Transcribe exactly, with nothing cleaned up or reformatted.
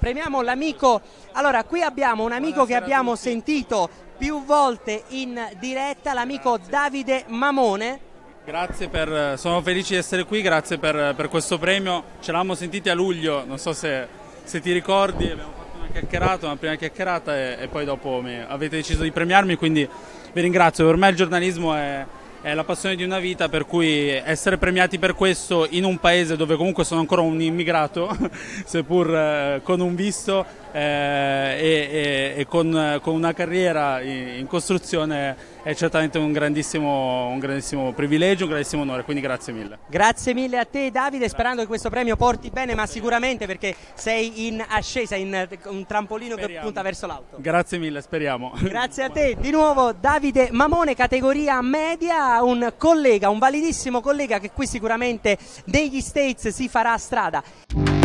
premiamo l'amico. Allora, qui abbiamo un amico che abbiamo sentito più volte in diretta, l'amico Davide Mamone. Grazie per, sono felice di essere qui, grazie per, per questo premio. Ce l'avamo sentiti a luglio, non so se, se ti ricordi, abbiamo fatto una chiacchierata, una prima chiacchierata e, e poi dopo mi, avete deciso di premiarmi, quindi vi ringrazio. Per me il giornalismo è, è la passione di una vita, per cui essere premiati per questo in un paese dove comunque sono ancora un immigrato, seppur eh, con un visto eh, e, e, e con, con una carriera in, in costruzione, è certamente un grandissimo, un grandissimo privilegio, un grandissimo onore, quindi grazie mille. Grazie mille a te Davide, sperando che questo premio porti bene, ma sicuramente perché sei in ascesa, in un trampolino speriamo. Che punta verso l'alto. Grazie mille, speriamo. Grazie a te, di nuovo Davide Mamone, categoria media, un collega, un validissimo collega che qui sicuramente negli States si farà strada.